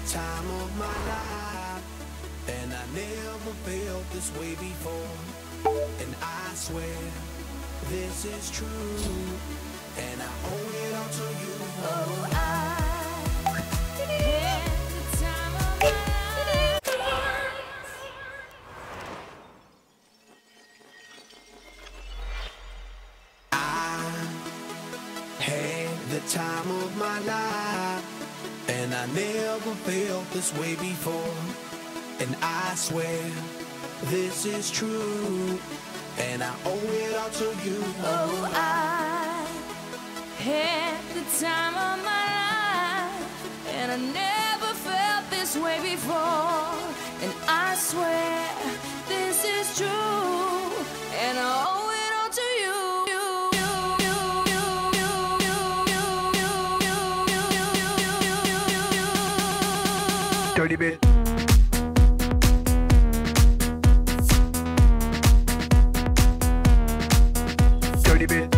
time of my life, and I never felt this way before. And I swear this is true, and I owe it all to you. Oh, I had the time of my life. I had the time of my life, and I never felt this way before. And I swear this is true, and I owe it all to you. Oh, I had the time of my life, and I never felt this way before. And I swear this is true, and I owe it all to you. Dirty bit. Dirty bit.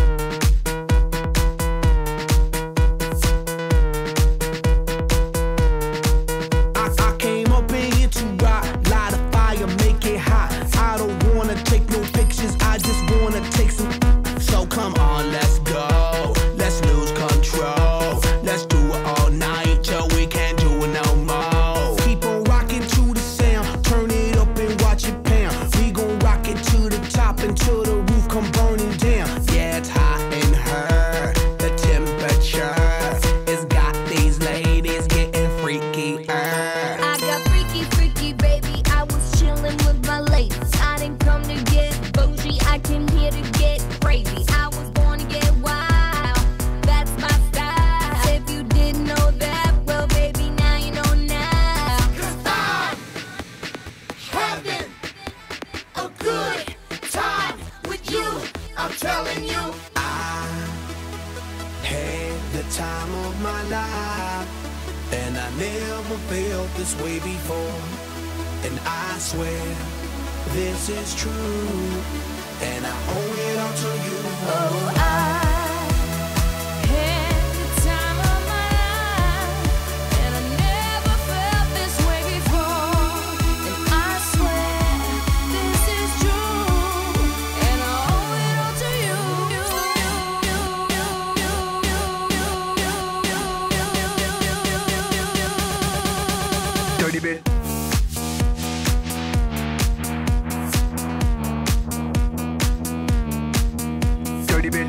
I came up in here to rock, light a fire, make it hot. I don't wanna take no pictures, I just wanna take some. So come on, let's go, let's lose control. Let's do it all night till we can't do it no more. Keep on rocking to the sound, turn it up and watch it pound. We gon' rock it to the top until the roof come burning down. Yeah, it's hot in her, the temperature has got these ladies getting freaky. I got freaky, freaky, baby. I was chillin' with my ladies. I didn't come to get bougie, I came here to get crazy. I was born to get wild, that's my style. If you didn't know that, well, baby, now you know now. 'Cause I'm having a good time with you, I'm telling you. I had the time of my life, and I never felt this way before. And I swear this is true, and I owe it all to you. Oh, I had the time of my life, and I never felt this way before. And I swear this is true, and I owe it all to you. Dirty bit. Dirty bit.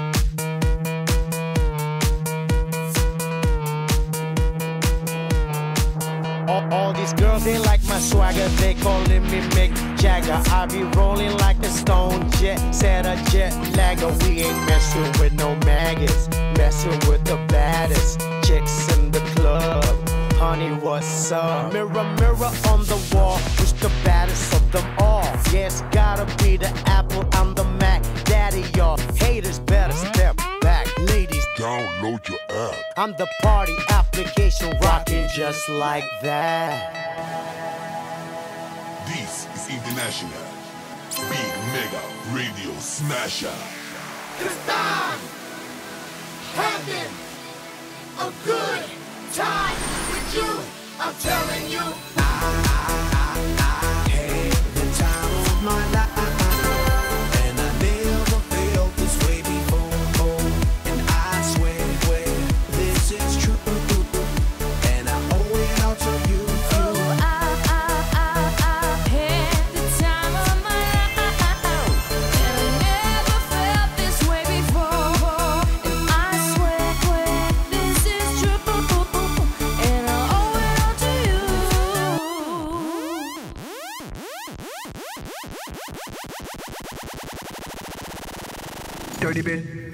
All these girls, they like my swagger, they calling me Mick Jagger. I be rolling like a stone jet, set a jet lagger. We ain't messing with no maggots, messing with the baddest chicks in the club. Honey, what's up? Mirror, mirror on the wall, who's the baddest of them all? Yeah, it's gotta be the Apple, I'm the Mac. Daddy, y'all haters better step back. Ladies, Download your app. I'm the party application rocking just like that. This is International Big Mega Radio Smasher. 'Cause I'm having a good time with you, I'm telling you. I had the time of my life, and I never felt this way before. And I swear this is true, and I owe it all to you. Oh, I had the time of my life, and I never felt this way before. And I swear this is true, and I owe it all to you. Dirty bit.